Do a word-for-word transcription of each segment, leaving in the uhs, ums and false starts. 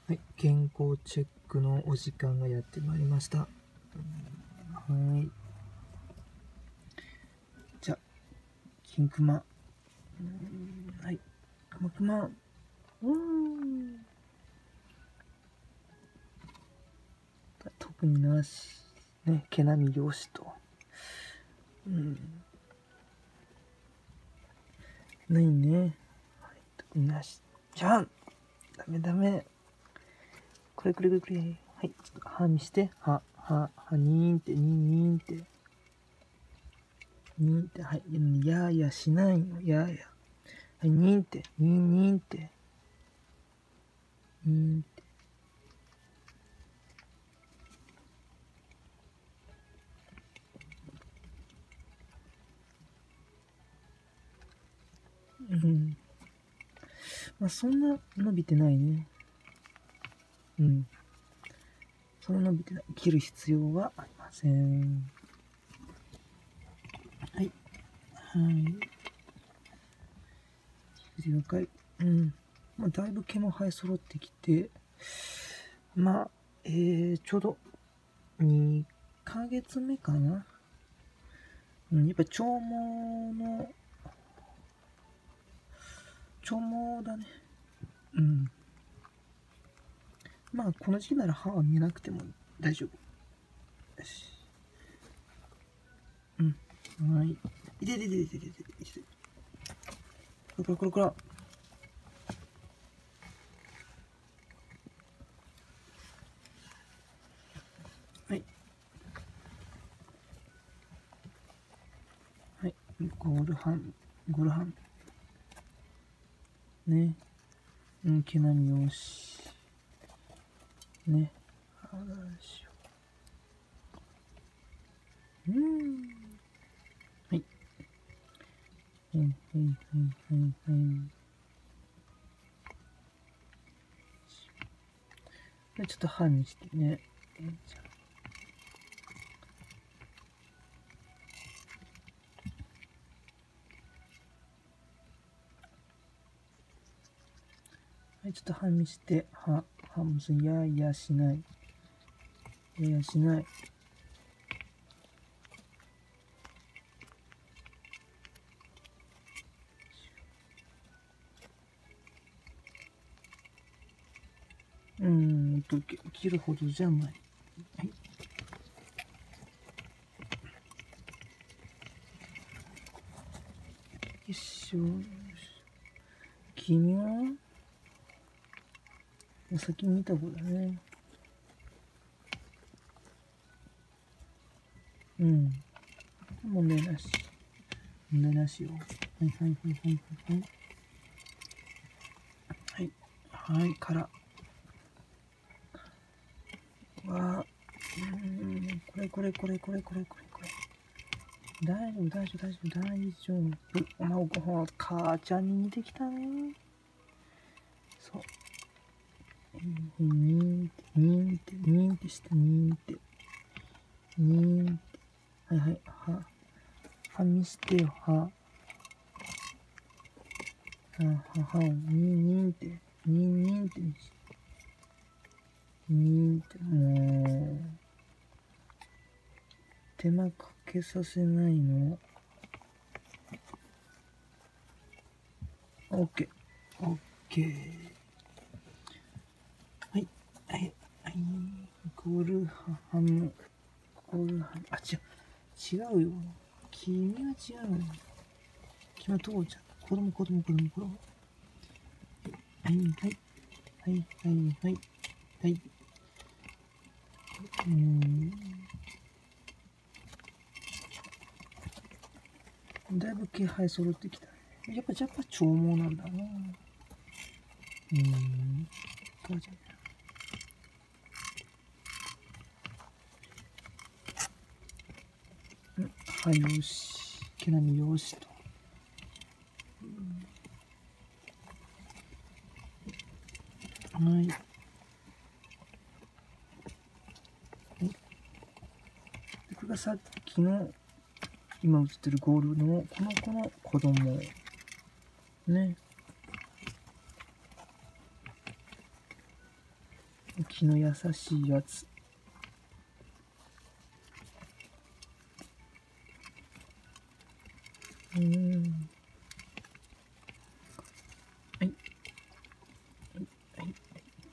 はい、健康チェックのお時間がやってまいりました。はい。じゃあ、金クマ。はい。クマクマ。うーん。特になし。ね、毛並みよしと。うん。ないね。はい、特になし。じゃん。ダメダメ。これこれこれこれ。はい、ちょっと歯見して。歯、歯、歯、にーんって、にーん、にーんって。にーんって、はい。やーやしないの、やーや。はい、にーんって、にーん、にーんって。にーんって。うん。まあ、そんな伸びてないね。うん。そんな伸びてない。切る必要はありません。はい。はい。了解。うん。まあ、だいぶ毛も生え揃ってきて、まあ、えー、ちょうどにかげつめかな。うん、やっぱ長毛の、長毛だね。うん。まあ、この時期なら歯は見えなくても大丈夫。よし。うん。はい。いててててててててて。こらこらこらこら。はい。はい。ゴール半。ゴール半。ね。うん、毛並みよし。ね。あらしよ。うん。はい。はいはいはいはいはい。ちょっと歯にしてね。じゃはい、ちょっと歯見して、歯、歯もすややしない。ややしない。うーんと、切るほどじゃない。はい。よいしょ。君は先に見た方だね。うん。問題なし。問題なしよ。はいはいはいはいはい。はい。はい、から。わー。うん。これこれこれこれこれこれこれ。大丈夫大丈夫大丈夫大丈夫。まあ、ご母ちゃんに似てきたね。そう。にーんって、にーんって、にーんってして、にーんって。にーんって。はいはい。は、は見してよ、は。は、は、はを、にーにーんって。にーにーんってにして。にーんって、もう。手間かけさせないの。オッケー。オッケー。はい。はい。はい。ゴールハム。ゴールハム。あ、違う。違うよ。君は違うよ。君は父ちゃん。子供、子供、子供、子供。はい、はい。はい、はい、はい。はい。うーん。だいぶ気配揃ってきたね。やっぱ、やっぱ長毛なんだな。うーん。そうじゃない。はい、よし。毛並みよしと。はい。これがさっきの、今映ってるゴールの、この子の子供。ね。 気の優しいやつ。うーん。はい。はい。はい。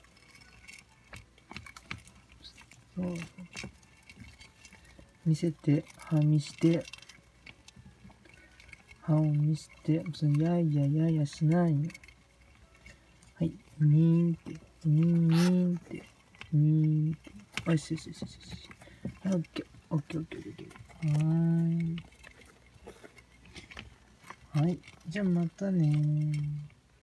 そう。見せて、歯見して、歯を見して、そのやいやややしないの。はい。にーんって、にーんにーんって、にーんって。よしよしよしよし。オッケー、オッケーオッケーオッケー。はーい。はい。じゃあまたねー。